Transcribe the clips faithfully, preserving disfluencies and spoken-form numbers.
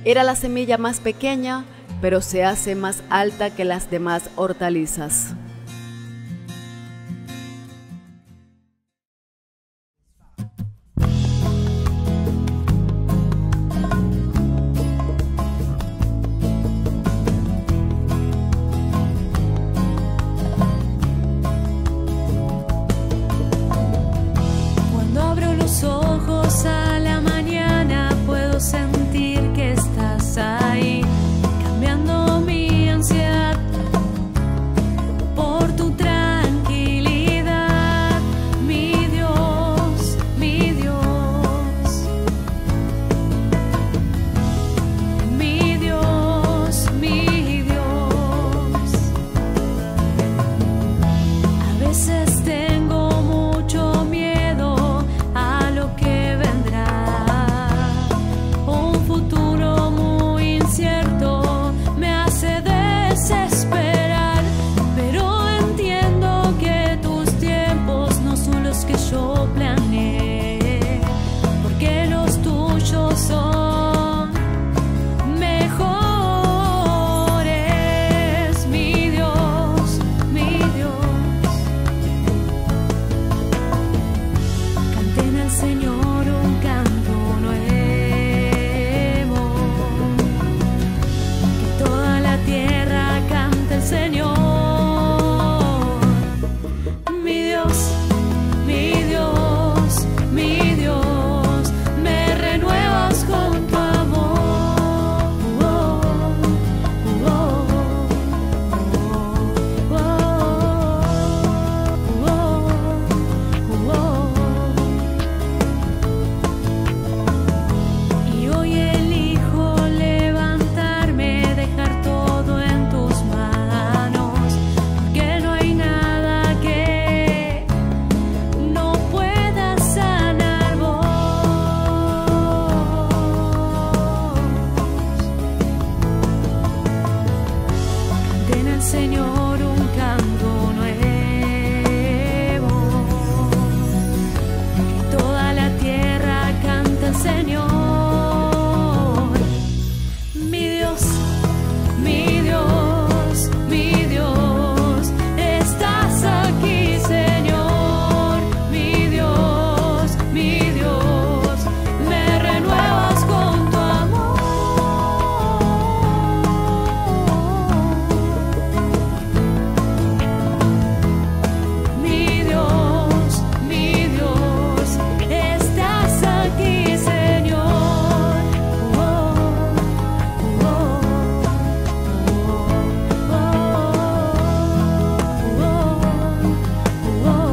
Era la semilla más pequeña, pero se hace más alta que las demás hortalizas. Cuando abro los ojos a la mañana puedo sentir que estás ahí, cambiando mi ansiedad por tu tranquilidad, mi Dios, mi Dios, mi Dios, mi Dios. A veces tengo mucho miedo a lo que vendrá, un futuro muy incierto me hace desesperar, pero entiendo que tus tiempos no son los que yo planeé, porque los tuyos son mejores, mi Dios, mi Dios. Canten al Señor un canto nuevo, que toda la tierra cante al Señor. Mi Dios, mi Dios, mi Dios, me renuevas con tu amor. Oh, oh, oh, oh, oh, oh, oh. Y hoy elijo levantarme, dejar todo en tus manos, porque no hay nada que no pueda sanar vos. Canten al Señor un canto nuevo, que toda la tierra canta al Señor. Mi Dios, mi Dios, mi Dios, estás aquí, Señor. Mi Dios, mi Dios, me renuevas con tu amor. Mi Dios, mi Dios, estás aquí, Señor. Oh, oh, oh, oh, oh, oh.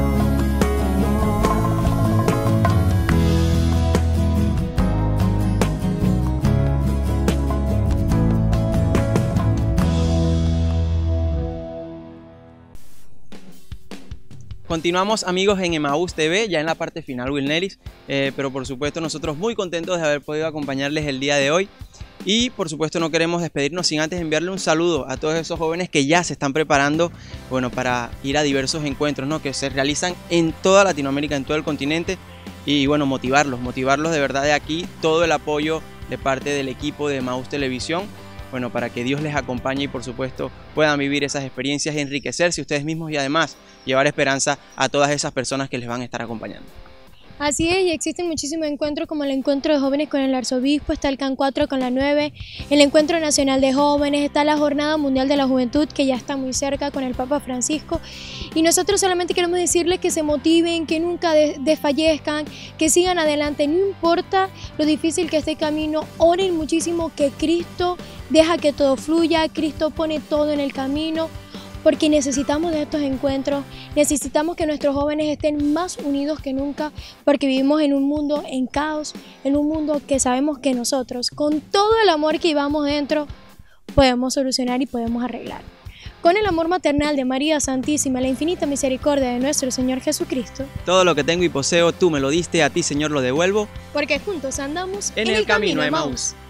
Continuamos, amigos, en Emaús T V, ya en la parte final, Wilneris, eh, pero por supuesto nosotros muy contentos de haber podido acompañarles el día de hoy. Y por supuesto no queremos despedirnos sin antes enviarle un saludo a todos esos jóvenes que ya se están preparando, bueno, para ir a diversos encuentros, ¿no?, que se realizan en toda Latinoamérica, en todo el continente. Y bueno, motivarlos, motivarlos de verdad de aquí, todo el apoyo de parte del equipo de Emaús Televisión, bueno, para que Dios les acompañe y por supuesto puedan vivir esas experiencias y enriquecerse ustedes mismos y además llevar esperanza a todas esas personas que les van a estar acompañando. Así es, y existen muchísimos encuentros como el encuentro de jóvenes con el arzobispo, está el C A N cuatro con la nueve, el encuentro nacional de jóvenes, está la Jornada Mundial de la Juventud que ya está muy cerca con el Papa Francisco, y nosotros solamente queremos decirles que se motiven, que nunca desfallezcan, que sigan adelante, no importa lo difícil que esté el camino, oren muchísimo, que Cristo deja que todo fluya, Cristo pone todo en el camino, porque necesitamos de estos encuentros, necesitamos que nuestros jóvenes estén más unidos que nunca, porque vivimos en un mundo en caos, en un mundo que sabemos que nosotros, con todo el amor que llevamos dentro, podemos solucionar y podemos arreglar. Con el amor maternal de María Santísima, la infinita misericordia de nuestro Señor Jesucristo. Todo lo que tengo y poseo, tú me lo diste, a ti, Señor, lo devuelvo. Porque juntos andamos en, en el, el camino, camino a Emaús.